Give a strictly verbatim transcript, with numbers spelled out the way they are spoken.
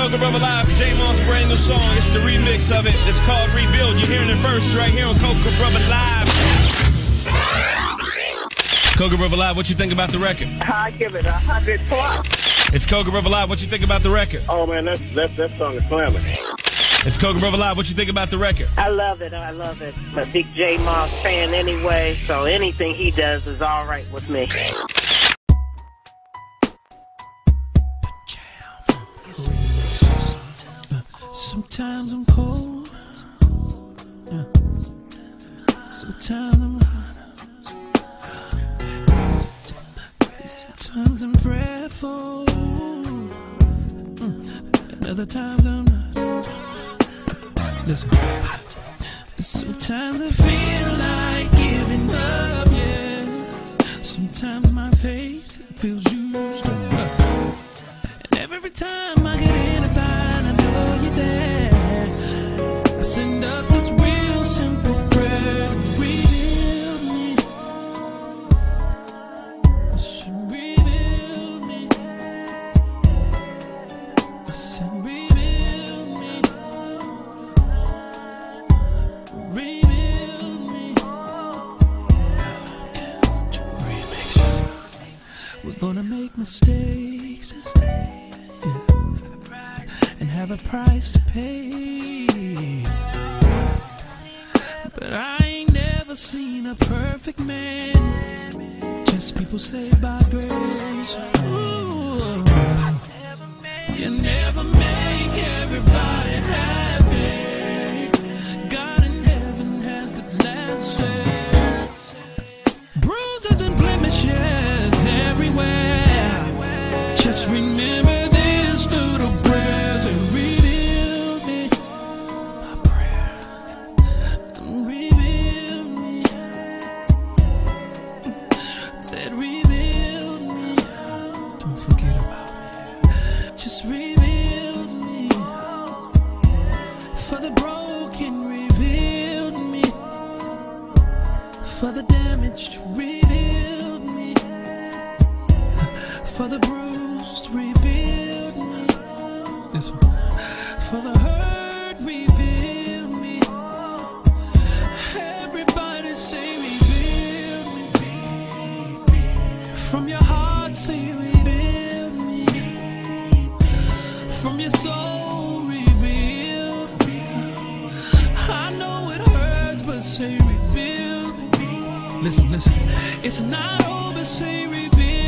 Coca Brother Live, J Moss brand new song. It's the remix of it. It's called Rebuild. You're hearing it first right here on Coca Brother Live. Coca Brother Live, what you think about the record? I give it a hundred plus. It's Coca Brother Live, what you think about the record? Oh man, that's, that's, that song is slamming. It's Coca Brother Live, what you think about the record? I love it, I love it. I'm a big J Moss fan anyway, so anything he does is all right with me. Sometimes I'm cold, yeah. Sometimes I'm hot, sometimes I'm prayerful, mm. and other times I'm not. Listen, sometimes I feel like giving up, yeah. Sometimes my faith feels used up, and every time I get in a bind, I know you're there. I send up this real simple prayer. Rebuild me. I said rebuild me. I said rebuild me. Rebuild me. Remix. We're gonna make mistakes, yeah, and have a price to pay. But I ain't never seen a perfect man, just people saved by grace. Ooh. You never make everybody happy. God in heaven has the last say. Bruises and blemishes everywhere. Just remember this little prayer and rebuild me. My prayer, rebuild me. Said rebuild me. Don't forget about me. Just rebuild me. For the broken, rebuild me. For the damaged, rebuild me. For the bruised, rebuild me. This one. For the hurt, rebuild me. Everybody say rebuild me. From your heart say rebuild me. From your soul rebuild me. I know it hurts, but say rebuild me. Listen, listen. It's not over, say rebuild me.